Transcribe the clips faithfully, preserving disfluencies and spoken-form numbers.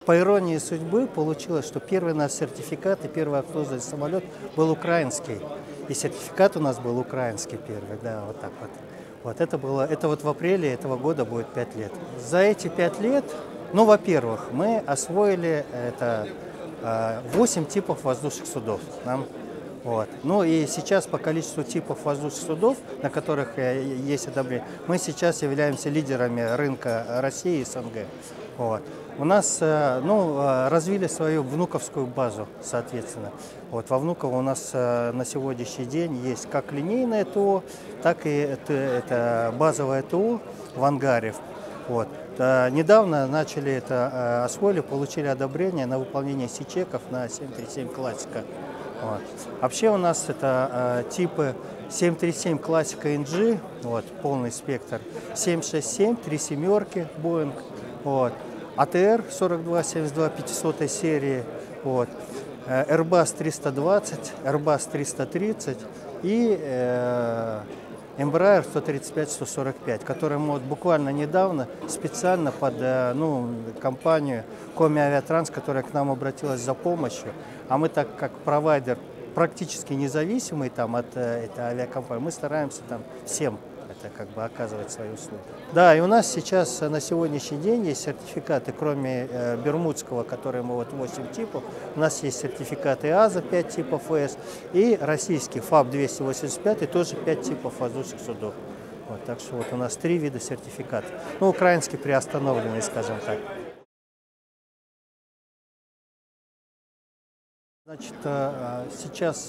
По иронии судьбы получилось, что первый наш сертификат и первый обслуживаемый самолет был украинский. И сертификат у нас был украинский первый, да, вот так вот. Вот это было, это вот в апреле этого года будет пять лет. За эти пять лет, ну, во-первых, мы освоили это восемь типов воздушных судов. Нам, вот. Ну и сейчас по количеству типов воздушных судов, на которых есть одобрение, мы сейчас являемся лидерами рынка России и СНГ. Вот. У нас ну, развили свою внуковскую базу, соответственно. Вот, во Внуково у нас на сегодняшний день есть как линейное ТО, так и это, это базовое ТО в ангаре. Вот. Недавно начали это освоили, получили одобрение на выполнение сичеков на семь тридцать семь классика. Вот. Вообще у нас это типы семь тридцать семь классика эн джи, вот, полный спектр, семь шесть семь, три семерки Боинг, вот. а тэ эр сорок два семьдесят два пятьсот серии, вот. Airbus триста двадцать, Airbus триста тридцать и э, Embraer сто тридцать пять сто сорок пять, которые мы вот буквально недавно специально под ну, компанию Коми Авиатранс, которая к нам обратилась за помощью, а мы так как провайдер практически независимый там, от этой авиакомпании, мы стараемся там всем это, как бы, оказывать свои услуги. Да, и у нас сейчас на сегодняшний день есть сертификаты, кроме э, бермудского, который мы вот восемь типов, у нас есть сертификаты АЗа пять типов ВС и российский ФАБ двести восемьдесят пять и тоже пять типов воздушных судов. Вот, так что вот у нас три вида сертификатов. Ну, украинский приостановленный, скажем так. Значит, сейчас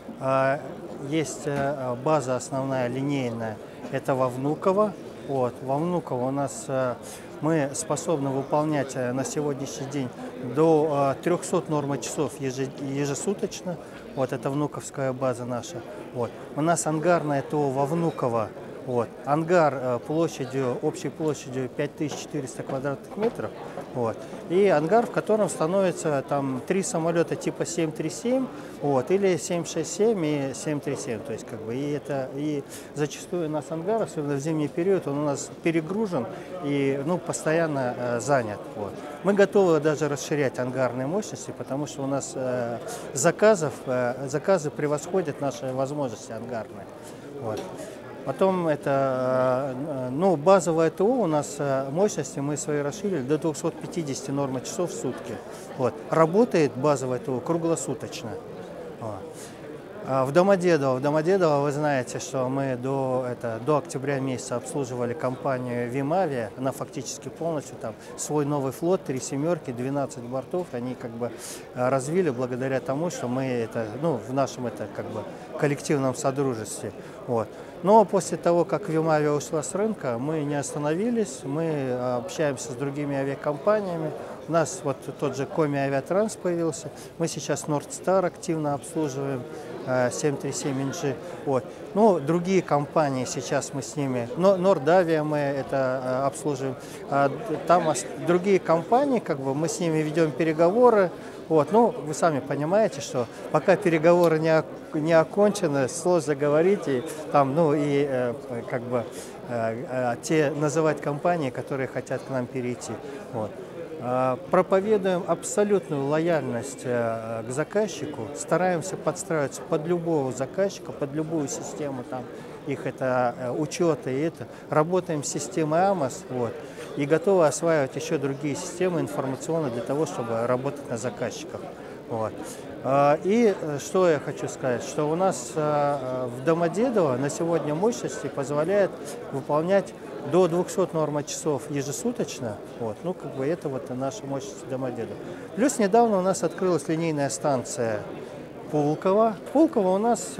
есть база основная линейная, это во Внуково. Вот, во Внуково у нас мы способны выполнять на сегодняшний день до трёхсот нормочасов ежесуточно. Вот это внуковская база наша. Вот. У нас ангарное ТО во Внуково. Вот. Ангар площадью, общей площадью пять тысяч четыреста квадратных метров. Вот. И ангар, в котором становится там три самолета типа семь тридцать семь, вот, или семь шесть семь и семь тридцать семь. То есть, как бы, и, это, и зачастую у нас ангар, особенно в зимний период, он у нас перегружен и ну, постоянно э, занят. Вот. Мы готовы даже расширять ангарные мощности, потому что у нас э, заказов, э, заказы превосходят наши возможности ангарные. Вот. Потом это, ну, базовое ТО у нас мощности мы свои расширили до двухсот пятидесяти нормочасов в сутки. Вот. Работает базовое ТО круглосуточно. Вот. В Домодедово, в Домодедово вы знаете, что мы до, это, до октября месяца обслуживали компанию Вимавия, она фактически полностью там свой новый флот, три семерки, двенадцать бортов, они как бы развили благодаря тому, что мы это, ну, в нашем это как бы коллективном содружестве. Вот. Но после того, как Вимавия ушла с рынка, мы не остановились, мы общаемся с другими авиакомпаниями. У нас вот тот же Коми Авиатранс появился, мы сейчас Нордстар активно обслуживаем, семь тридцать семь эн джи. Вот. Ну, другие компании сейчас мы с ними, но Нордавия мы это обслуживаем, а там другие компании, как бы мы с ними ведем переговоры. Вот. Ну, вы сами понимаете, что пока переговоры не, не окончены, сложно говорить, и там, ну, и э, как бы э, э, те называть компании, которые хотят к нам перейти. Вот. Проповедуем абсолютную лояльность к заказчику, стараемся подстраиваться под любого заказчика, под любую систему, там, их это учета и это. Работаем с системой АМОС, вот, и готовы осваивать еще другие системы информационные для того, чтобы работать на заказчиках. Вот. И что я хочу сказать, что у нас в Домодедово на сегодня мощности позволяет выполнять до двухсот нормочасов ежесуточно. Вот. Ну, как бы это вот наша мощность Домодедово. Плюс недавно у нас открылась линейная станция Пулково. Пулково у нас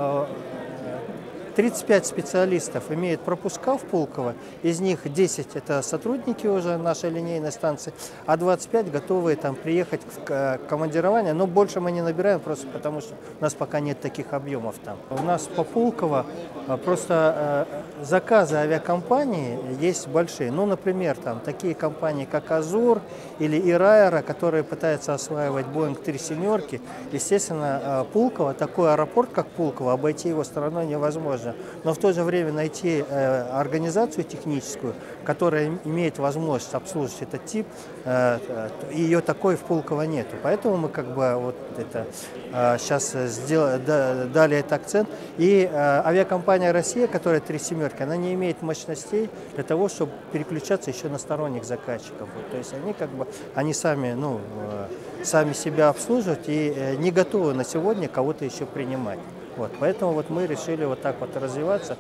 тридцать пять специалистов имеют пропуска в Пулково, из них десять это сотрудники уже нашей линейной станции, а двадцать пять готовые там приехать в командирование, но больше мы не набираем, просто потому что у нас пока нет таких объемов там. У нас по Пулково просто э, заказы авиакомпании есть большие, ну, например, там такие компании, как Азур или Ираэро, которые пытаются осваивать Боинг три семерки, естественно, Пулково, такой аэропорт, как Пулково, обойти его стороной невозможно. нужно, но в то же время найти э, организацию техническую, которая имеет возможность обслуживать этот тип, э, ее такой в Пулково нету. Поэтому мы как бы вот это э, сейчас сделали, да, дали этот акцент. И э, авиакомпания «Россия», которая три семерки, она не имеет мощностей для того, чтобы переключаться еще на сторонних заказчиков. Вот, то есть они как бы, они сами, ну, э, сами себя обслуживают и э, не готовы на сегодня кого-то еще принимать. Вот, поэтому вот мы решили вот так вот развиваться.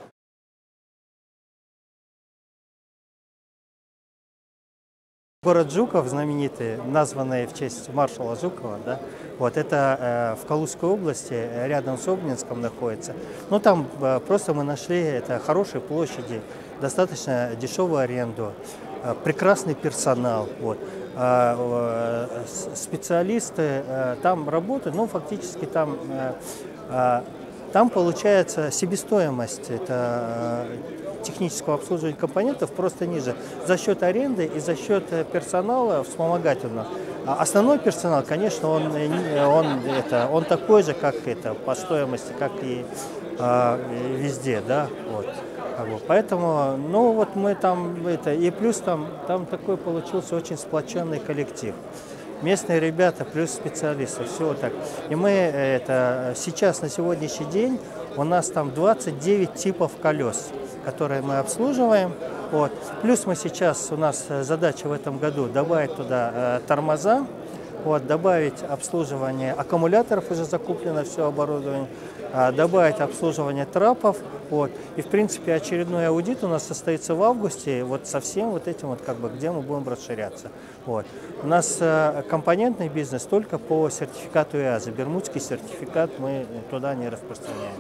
Город Жуков, знаменитый, названный в честь маршала Жукова, да, вот это э, в Калужской области, рядом с Обнинском находится. Ну там э, просто мы нашли это хорошие площади, достаточно дешевую аренду, э, прекрасный персонал, вот. Э, э, специалисты э, там работают, ну фактически там э, э, там получается себестоимость это, э, технического обслуживания компонентов просто ниже за счет аренды и за счет персонала вспомогательного. А основной персонал, конечно, он, он, это, он такой же, как это, по стоимости, как и э, везде, да, вот. Поэтому, ну вот мы там, это, и плюс там, там такой получился очень сплоченный коллектив. Местные ребята плюс специалисты, все вот так. И мы это, сейчас на сегодняшний день у нас там двадцать девять типов колес, которые мы обслуживаем. Вот. Плюс мы сейчас, у нас задача в этом году добавить туда э, тормоза, вот, добавить обслуживание аккумуляторов, уже закуплено все оборудование, э, добавить обслуживание трапов. Вот. И в принципе очередной аудит у нас состоится в августе, вот со всем вот этим, вот, как бы, где мы будем расширяться. Вот. У нас э, компонентный бизнес только по сертификату ИАЗа, бермудский сертификат мы туда не распространяем.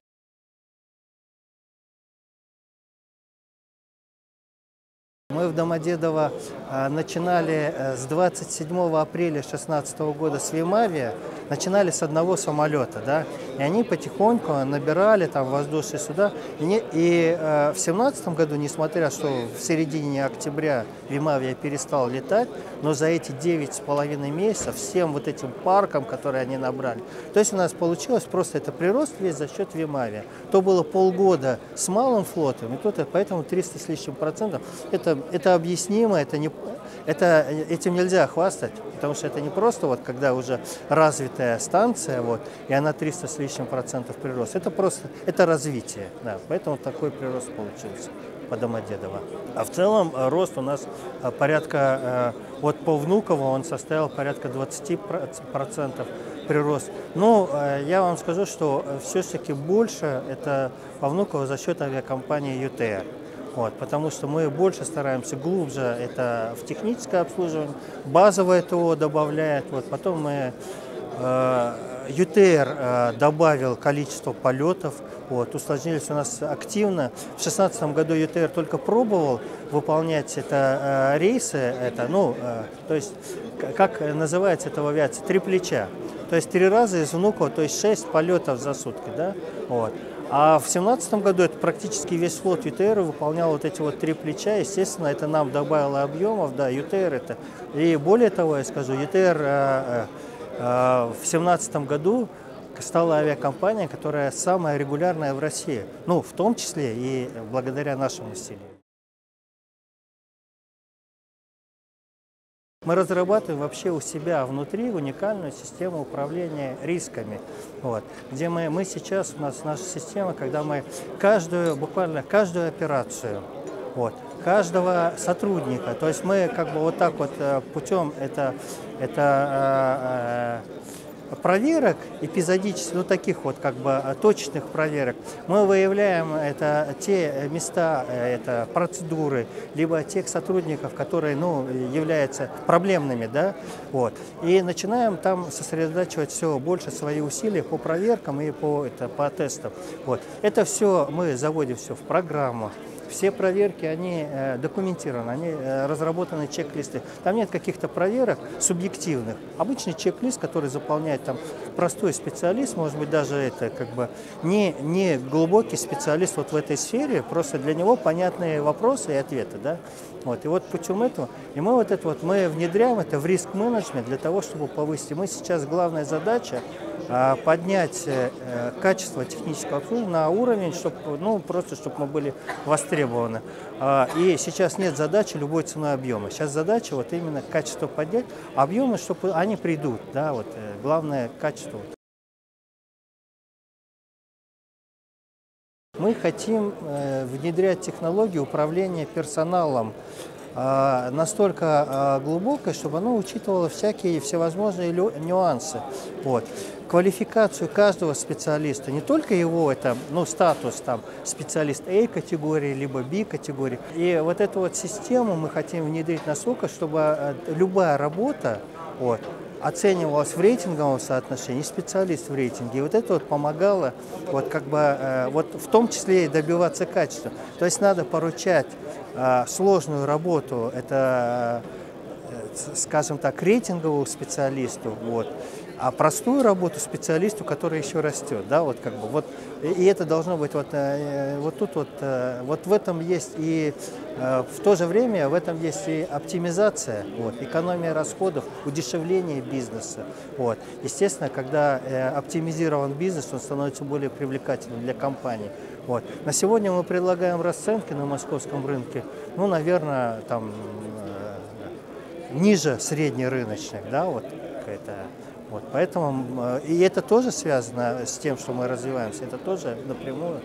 Мы в Домодедово начинали с двадцать седьмого апреля две тысячи шестнадцатого года с Вимавия, начинали с одного самолета, да, и они потихоньку набирали там воздушные суда. И, не, и э, в две тысячи семнадцатом году, несмотря что в середине октября Вимавия перестал летать, но за эти девять с половиной месяцев всем вот этим парком, которые они набрали, то есть у нас получилось просто это прирост весь за счет Вимавия. То было полгода с малым флотом, и тут поэтому триста с лишним процентов. Это Это объяснимо, это не, это, этим нельзя хвастать, потому что это не просто вот когда уже развитая станция, вот, и она триста с лишним процентов прирост. Это просто, это развитие, да, поэтому такой прирост получился по Домодедово. А в целом рост у нас порядка, вот по Внуково он составил порядка двадцати процентов прирост. Ну, я вам скажу, что все-таки больше это по Внуково за счет авиакомпании ю тэ эр. Вот, потому что мы больше стараемся глубже это в техническое обслуживание, базовое ТО добавляет. Вот, потом мы, э, ю тэ эр э, добавил количество полетов, вот, усложнились у нас активно. В две тысячи шестнадцатом году ю тэ эр только пробовал выполнять это, э, рейсы, это, ну, э, то есть, как называется это в авиации, три плеча. То есть три раза из Внуково, то есть шесть полетов за сутки, да, вот. А в две тысячи семнадцатом году это практически весь флот ю тэ эр выполнял вот эти вот три плеча. Естественно, это нам добавило объемов, да, ю тэ эр это. И более того, я скажу, ю тэ эр э, э, э, в две тысячи семнадцатом году стала авиакомпания, которая самая регулярная в России. Ну, в том числе и благодаря нашим усилиям. Мы разрабатываем вообще у себя внутри уникальную систему управления рисками, вот, где мы, мы сейчас, у нас наша система, когда мы каждую, буквально каждую операцию, вот, каждого сотрудника, то есть мы как бы вот так вот путем это, это э, проверок эпизодических, ну таких вот как бы точечных проверок, мы выявляем это те места, это процедуры, либо тех сотрудников, которые, ну, являются проблемными, да, вот, и начинаем там сосредотачивать все больше свои усилия по проверкам и по, это, по тестам. Вот. Это все мы заводим все в программу. Все проверки, они э, документированы, они э, разработаны чек-листы. Там нет каких-то проверок субъективных. Обычный чек-лист, который заполняет там простой специалист, может быть, даже это как бы не, не глубокий специалист вот в этой сфере, просто для него понятные вопросы и ответы, да. Вот. И вот путем этого, и мы вот это вот, мы внедряем это в риск-менеджмент для того, чтобы повысить. И мы сейчас главная задача а, поднять э, качество технического обслуживания на уровень, чтобы, ну, просто чтобы мы были востребованы. А, и сейчас нет задачи любой ценой объема. Сейчас задача вот именно качество поднять, объемы, чтобы они придут, да, вот, э, главное качество. Мы хотим э, внедрять технологию управления персоналом э, настолько э, глубокой, чтобы оно учитывало всякие всевозможные нюансы. Вот. Квалификацию каждого специалиста, не только его это, ну, статус там, специалист A категории, либо B категории. И вот эту вот систему мы хотим внедрить настолько, чтобы любая работа, вот, оценивалась в рейтинговом соотношении, специалист в рейтинге. И вот это вот помогало, вот как бы, э, вот в том числе и добиваться качества. То есть надо поручать э, сложную работу, это, э, скажем так, рейтинговому специалисту, вот, а простую работу специалисту, который еще растет, да, вот как бы, вот, и это должно быть вот, э, вот тут вот, э, вот в этом есть и э, в то же время в этом есть и оптимизация, вот, экономия расходов, удешевление бизнеса, вот. Естественно, когда э, оптимизирован бизнес, он становится более привлекательным для компании, вот. На сегодня мы предлагаем расценки на московском рынке, ну, наверное, там э, ниже среднерыночных, да, вот, это. Вот, поэтому, и это тоже связано с тем, что мы развиваемся, это тоже напрямую.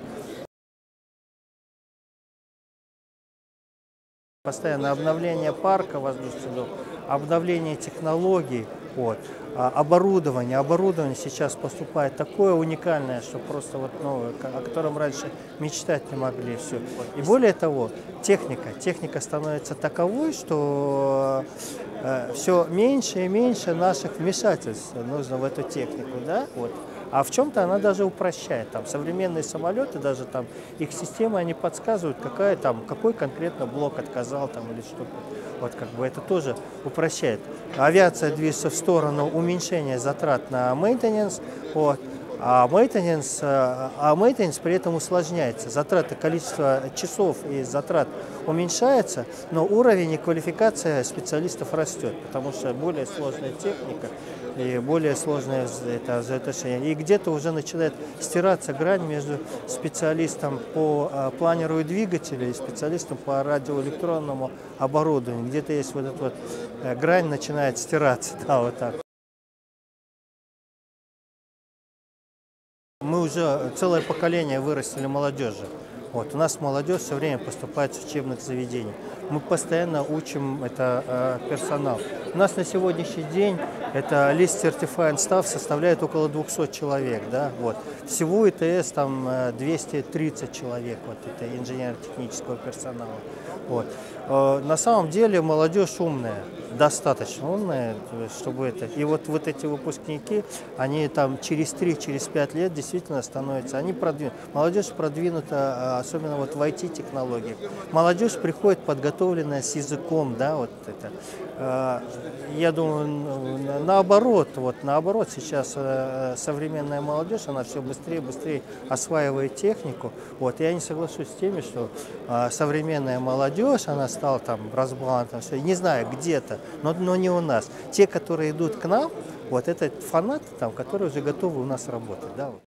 Постоянное обновление парка воздушных судов, обновление технологий, вот, оборудование. Оборудование сейчас поступает такое уникальное, что просто вот, ну, о котором раньше мечтать не могли. Все. И более того, техника. Техника становится таковой, что э, все меньше и меньше наших вмешательств нужно в эту технику. Да? Вот. А в чем-то она даже упрощает. Там, современные самолеты, даже там, их системы, они подсказывают, какая, там, какой конкретно блок отказал там, или что-то. Вот, как бы это тоже упрощает. Авиация движется в сторону уменьшения затрат на maintenance, вот, а maintenance, а maintenance при этом усложняется. Затраты, количество часов и затрат уменьшается, но уровень и квалификация специалистов растет, потому что более сложная техника и более сложное это взаимоотношение. И где-то уже начинает стираться грань между специалистом по планеру и двигателю и специалистом по радиоэлектронному оборудованию. Где-то есть вот эта вот грань начинает стираться, да, вот так. Мы уже целое поколение вырастили молодежи. Вот, у нас молодежь все время поступает в учебных заведениях. Мы постоянно учим это э, персонал. У нас на сегодняшний день это List Certified Staff составляет около двухсот человек. Да? Вот. Всего ИТС там двести тридцать человек, вот, это инженерно-технического персонала. Вот. Э, на самом деле молодежь умная, достаточно умная, чтобы это. И вот, вот эти выпускники, они там через три, через пять лет действительно становятся, они продвинуты. Молодежь продвинута, особенно вот в ай ти-технологиях. Молодежь приходит подготовленная с языком, да, вот это. Я думаю, наоборот, вот наоборот, сейчас современная молодежь, она все быстрее и быстрее осваивает технику. Вот, я не соглашусь с теми, что современная молодежь, она стала там разбалантом, все, не знаю, где-то, но, но не у нас. Те, которые идут к нам, вот это фанаты, там, которые уже готовы у нас работать. Да, вот.